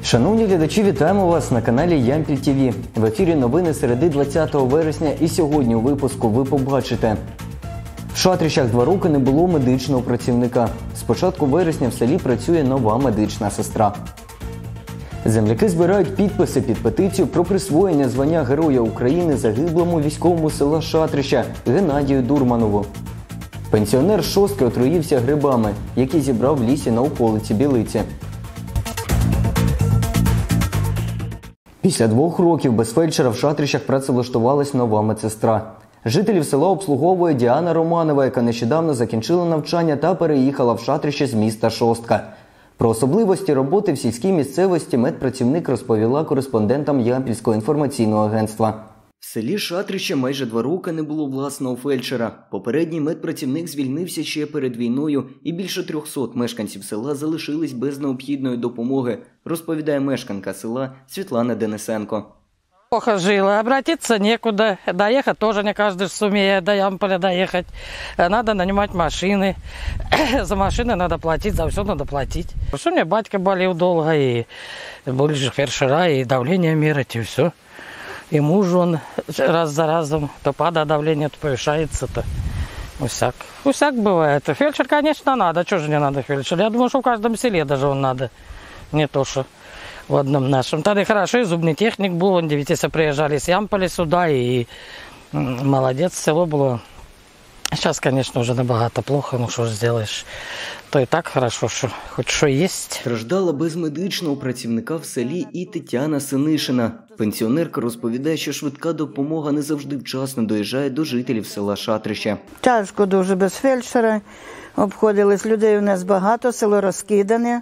Шановні глядачі, вітаємо вас на каналі Ямпіль ТВ. В ефірі новини середи 20 вересня і сьогодні у випуску ви побачите. В Шатричах 2 роки не було медичного працівника. З початку вересня в селі працює нова медична сестра. Земляки збирають підписи під петицію про присвоєння звання Героя України загиблому військовому села Шатрича Геннадію Дурманову. Пенсіонер з Шостки отруївся грибами, які зібрав в лісі на околиці Білиці. Після 2 років без фельдшера в Шатричах працевлаштувалась нова медсестра. Жителів села обслуговує Діана Романова, яка нещодавно закінчила навчання та переїхала в Шатричі з міста Шостка. Про особливості роботи в сільській місцевості медпрацівник розповіла кореспондентам Ямпільського інформаційного агентства. В селі Шатрича майже 2 роки не було власного фельдшера. Попередній медпрацівник звільнився ще перед війною, і більше 300 мешканців села залишились без необхідної допомоги, розповідає мешканка села Світлана Денисенко. Плохо жила, обратиться некуда, доехать тоже не каждый сумеет до Ямполя доехать. Надо нанимать машины, за машины надо платить, за все надо платить. Что у меня батька болел долго, и были же фельдшера, и давление мерить, и все. И муж он раз за разом, то падает давление, то повышается, то усяк бывает. Фельдшер, конечно, надо, что же не надо фельдшер? Я думаю, что в каждом селе даже он надо, не то что в одном нашем. Тогда хорошо, и зубный техник был, он девятица приезжали с Ямполя сюда, и молодец, село было. Сейчас, конечно, уже набагато плохо, ну что ж сделаешь. То и так хорошо, що хоч що є. Страждала без медичного працівника в селі і Тетяна Синишина. Пенсіонерка розповідає, що швидка допомога не завжди вчасно доїжджає до жителів села Шатрича. Тяжко дуже без фельдшера. Обходились, людей у нас багато, село розкидане.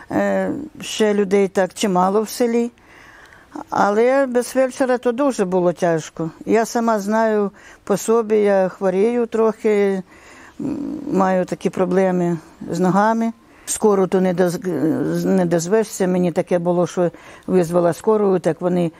Ще людей так чимало в селі. Але без фельдшера то дуже було тяжко. Я сама знаю по собі, я хворію трохи, маю такі проблеми з ногами. Скору то не дозвешся. Мені таке було, що визвала скору, так вони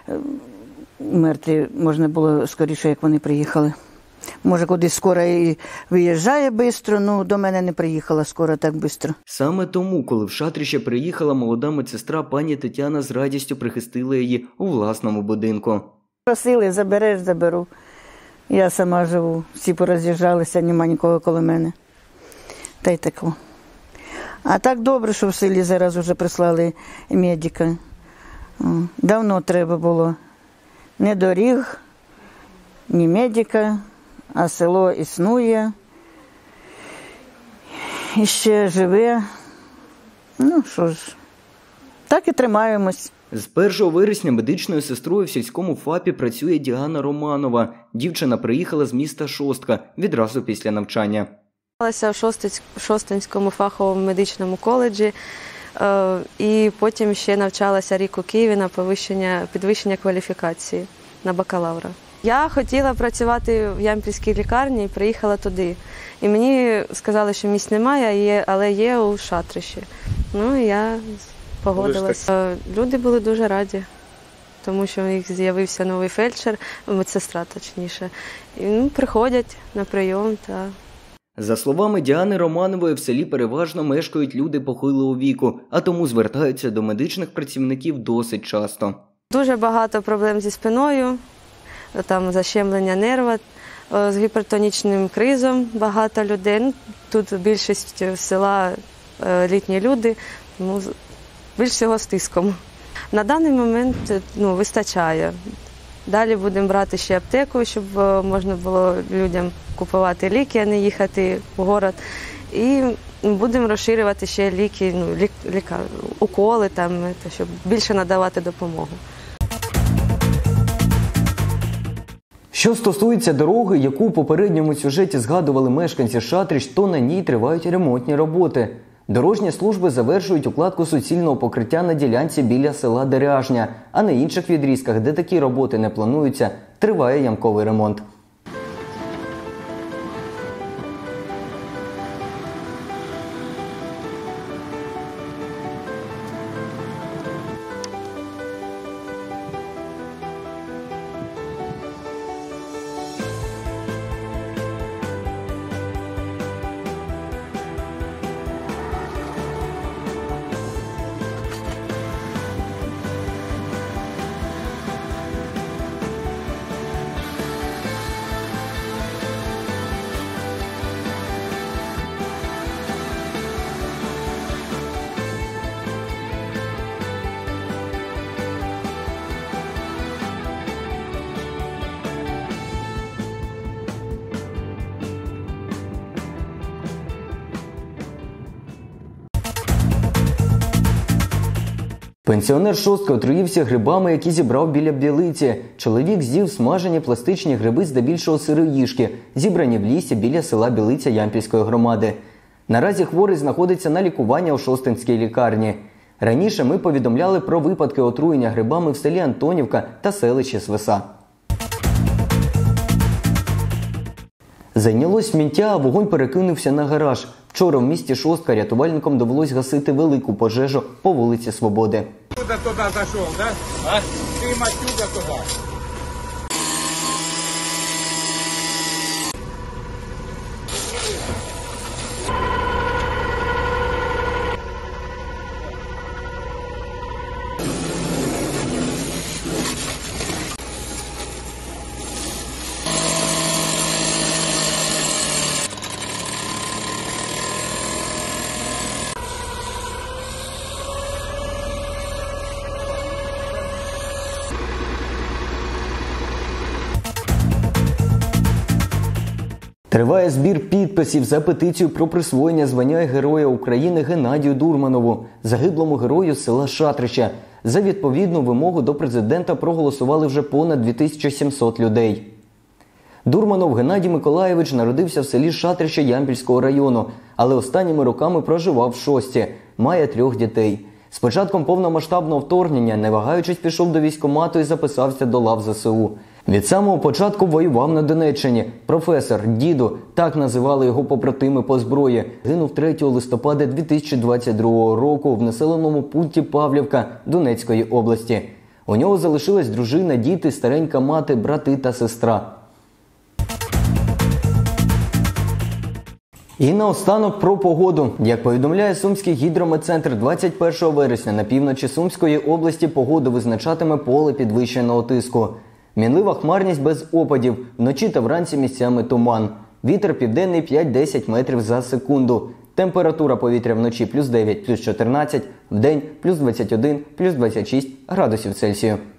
мертві, можна було скоріше, як вони приїхали. Може, кудись скоро і виїжджає швидко, ну до мене не приїхала скоро так швидко. Саме тому, коли в Шатрича приїхала молода медсестра, пані Тетяна з радістю прихистила її у власному будинку. Просили, забереш, заберу. Я сама живу, всі пороз'їжджалися, нема нікого коло мене. Та й тако. А так добре, що в селі зараз вже прислали медика. Давно треба було. Не доріг, ні медика, а село існує. І ще живе. Ну що ж, так і тримаємось. З 1 вересня медичною сестрою в сільському ФАПі працює Діана Романова. Дівчина приїхала з міста Шостка відразу після навчання. Навчалася в Шостинському фаховому медичному коледжі і потім ще навчалася рік у Києві на підвищення кваліфікації на бакалавра. Я хотіла працювати в Ямпільській лікарні і приїхала туди. І мені сказали, що місць немає, але є у Шатричі. Ну і я погодилася. Люди були дуже раді, тому що у них з'явився новий фельдшер, медсестра точніше. І приходять на прийом. За словами Діани Романової, в селі переважно мешкають люди похилого віку, а тому звертаються до медичних працівників досить часто. Дуже багато проблем зі спиною, там защемлення нерва, з гіпертонічним кризом багато людей. Тут більшість села літні люди, тому більш всього з тиском. На даний момент вистачає. Далі будемо брати ще аптеку, щоб можна було людям купувати ліки, а не їхати в город. І будемо розширювати ще ліки, уколи, щоб більше надавати допомогу. Що стосується дороги, яку у попередньому сюжеті згадували мешканці Шатрич, то на ній тривають ремонтні роботи. Дорожні служби завершують укладку суцільного покриття на ділянці біля села Деряжня, а на інших відрізках, де такі роботи не плануються, триває ямковий ремонт. Пенсіонер Шостки отруївся грибами, які зібрав біля Білиці. Чоловік з'їв смажені пластичні гриби, здебільшого сироїжки, зібрані в лісі біля села Білиця Ямпільської громади. Наразі хворий знаходиться на лікуванні у Шостинській лікарні. Раніше ми повідомляли про випадки отруєння грибами в селі Антонівка та селищі Свиса. Зайнялось сміття, а вогонь перекинувся на гараж. Вчора в місті Шостка рятувальникам довелось гасити велику пожежу по вулиці Свободи. Туди зайшов, да? А? Ти матюка туди. Триває збір підписів за петицію про присвоєння звання Героя України Геннадію Дурманову, загиблому герою з села Шатрища. За відповідну вимогу до президента проголосували вже понад 2700 людей. Дурманов Геннадій Миколаєвич народився в селі Шатрища Ямпільського району, але останніми роками проживав в Шостці, має 3 дітей. З початком повномасштабного вторгнення, не вагаючись, пішов до військкомату і записався до лав ЗСУ. Від самого початку воював на Донеччині. Професор, діду, так називали його побратими по зброї. Гинув 3 листопада 2022 року в населеному пункті Павлівка Донецької області. У нього залишилась дружина, діти, старенька мати, брати та сестра. І наостанок про погоду. Як повідомляє Сумський гідрометцентр, 21 вересня на півночі Сумської області погоду визначатиме поле підвищеного тиску. Мінлива хмарність без опадів, вночі та вранці місцями туман. Вітер південний 5-10 метрів за секунду. Температура повітря вночі +9, +14, вдень +21, +26 градусів Цельсію.